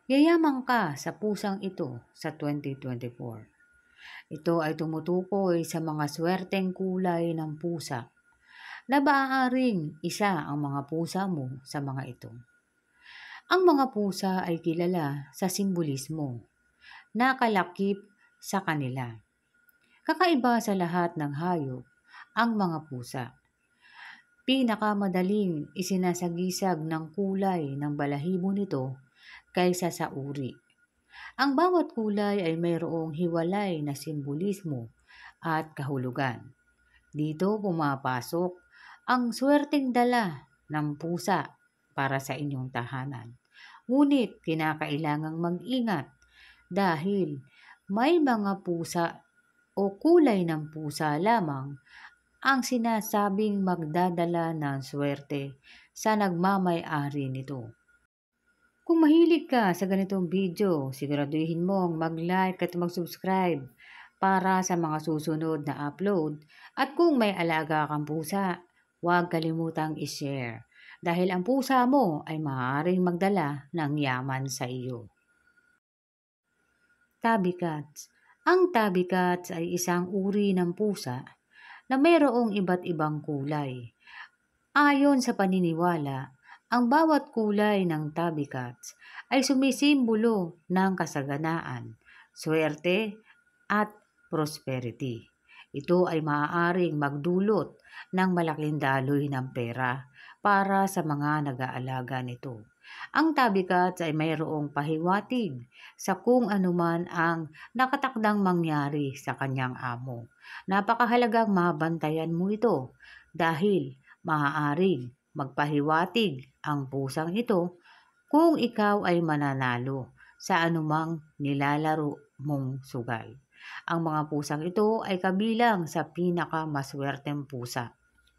Yayaman ka sa pusang ito sa 2024. Ito ay tumutukoy sa mga swerteng kulay ng pusa na maaaring isa ang mga pusa mo sa mga ito. Ang mga pusa ay kilala sa simbolismo na kalakip sa kanila. Kakaiba sa lahat ng hayop ang mga pusa. Pinakamadaling isinasagisag ng kulay ng balahibo nito kaysa sa uri. Ang bawat kulay ay mayroong hiwalay na simbolismo at kahulugan. Dito pumapasok ang swerteng dala ng pusa para sa inyong tahanan. Ngunit kinakailangang mag-ingat dahil may mga pusa o kulay ng pusa lamang ang sinasabing magdadala ng swerte sa nagmamay-ari nito. Kung mahilig ka sa ganitong video, siguraduhin mong mag-like at mag-subscribe para sa mga susunod na upload. At kung may alaga kang pusa, huwag kalimutang i-share dahil ang pusa mo ay maaaring magdala ng yaman sa iyo. Tabby Cats. Ang Tabby Cats ay isang uri ng pusa na mayroong iba't ibang kulay. Ayon sa paniniwala, ang bawat kulay ng Tabby Cats ay sumisimbolo ng kasaganaan, swerte at prosperity. Ito ay maaaring magdulot ng malaking daloy ng pera para sa mga nag-aalaga nito. Ang Tabby Cats ay mayroong pahiwatig sa kung anuman ang nakatakdang mangyari sa kanyang amo. Napakahalagang mabantayan mo ito dahil maaaring magpahiwatig ang pusang ito kung ikaw ay mananalo sa anumang nilalaro mong sugal. Ang mga pusang ito ay kabilang sa pinakamaswerteng pusa.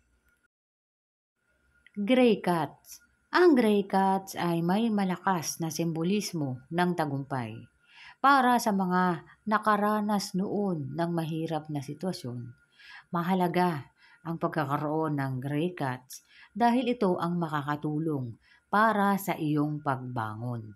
Gray Cats. Ang Gray Cats ay may malakas na simbolismo ng tagumpay. Para sa mga nakaranas noon ng mahirap na sitwasyon, mahalaga ang pagkakaroon ng Gray Cats dahil ito ang makakatulong para sa iyong pagbangon.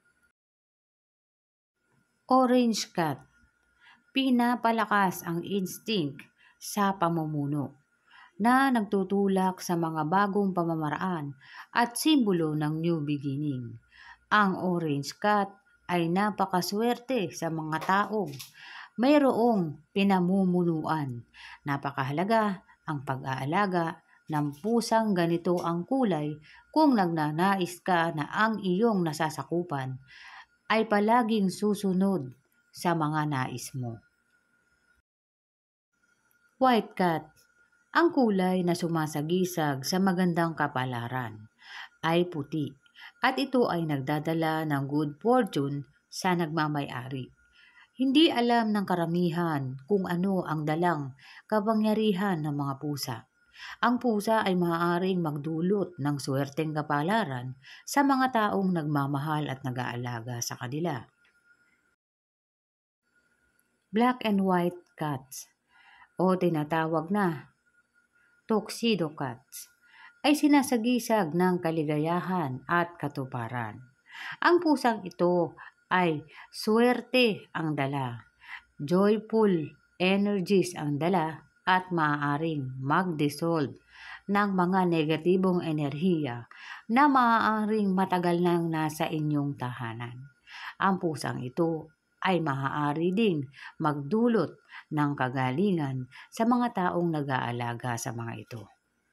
Orange Cat. Pinapalakas ang instinct sa pamumuno na nagtutulak sa mga bagong pamamaraan at simbolo ng new beginning. Ang Orange Cat ay napakaswerte sa mga taong mayroong pinamumunuan. Napakahalaga ang pag-aalaga ng pusang ganito ang kulay kung nagnanais ka na ang iyong nasasakupan ay palaging susunod sa mga nais mo. White Cat. Ang kulay na sumasagisag sa magandang kapalaran ay puti at ito ay nagdadala ng good fortune sa nagmamay-ari. Hindi alam ng karamihan kung ano ang dalang kapangyarihan ng mga pusa. Ang pusa ay maaaring magdulot ng swerteng kapalaran sa mga taong nagmamahal at nag-aalaga sa kanila. Black and White Cats o tinatawag na Tuxedo Cats ay sinasagisag ng kaligayahan at katuparan. Ang pusang ito ay swerte ang dala, joyful energies ang dala at maaaring mag-dissolve ng mga negatibong enerhiya na maaaring matagal nang nasa inyong tahanan. Ang pusang ito ay maaari ding magdulot ng kagalingan sa mga taong nag-aalaga sa mga ito.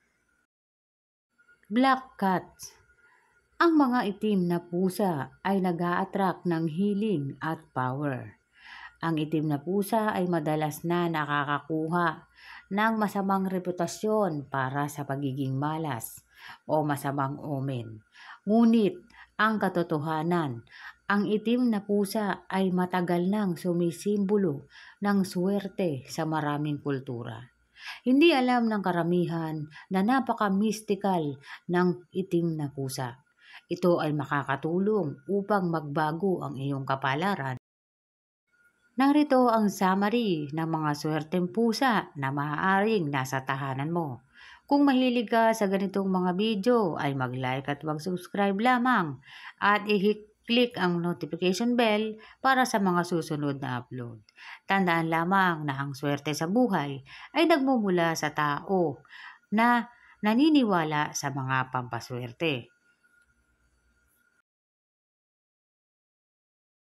Black Cats. Ang mga itim na pusa ay nag-a-attract ng healing at power. Ang itim na pusa ay madalas na nakakakuha ng masamang reputasyon para sa pagiging malas o masamang omen. Ngunit ang katotohanan, ang itim na pusa ay matagal nang sumisimbolo ng swerte sa maraming kultura. Hindi alam ng karamihan na napaka-mystical ng itim na pusa. Ito ay makakatulong upang magbago ang iyong kapalaran. Narito ang summary ng mga swerteng pusa na maaaring nasa tahanan mo. Kung mahilig ka sa ganitong mga video ay mag-like at mag-subscribe lamang at i-hit Click ang notification bell para sa mga susunod na upload. Tandaan lamang na ang swerte sa buhay ay nagmumula sa tao na naniniwala sa mga pampaswerte.